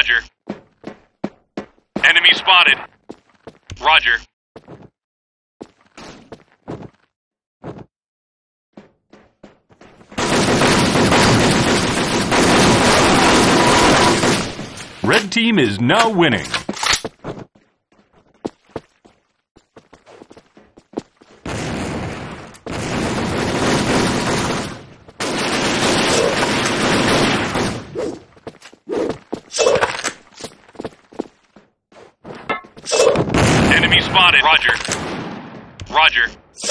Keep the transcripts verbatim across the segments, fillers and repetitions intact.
Roger. Enemy spotted. Roger. Red team is now winning. Enemy spotted. Roger. Roger.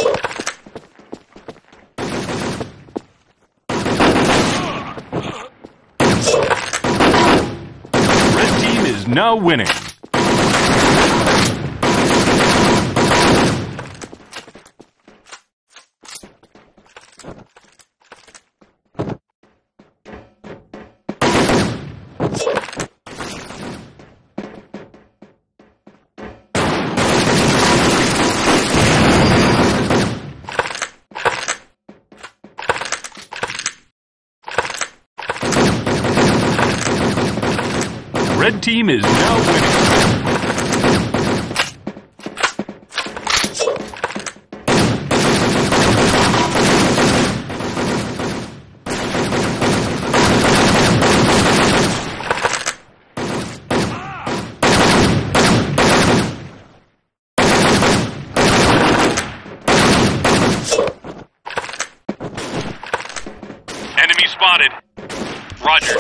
Red team is now winning. Red team is now winning. Enemy spotted. Roger.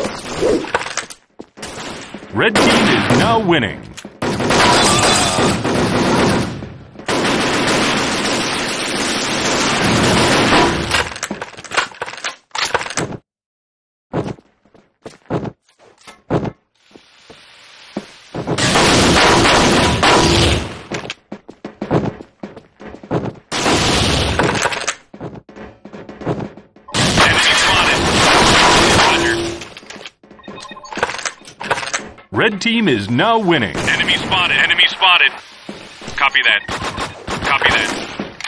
Red team is now winning. Red team is now winning. Enemy spotted. Enemy spotted. Copy that. Copy that.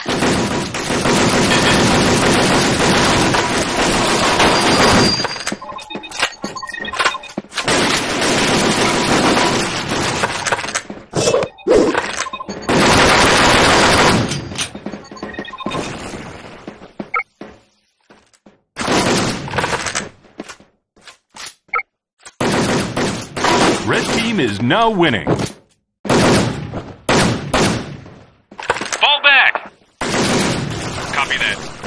Red team is now winning. Fall back. Copy that.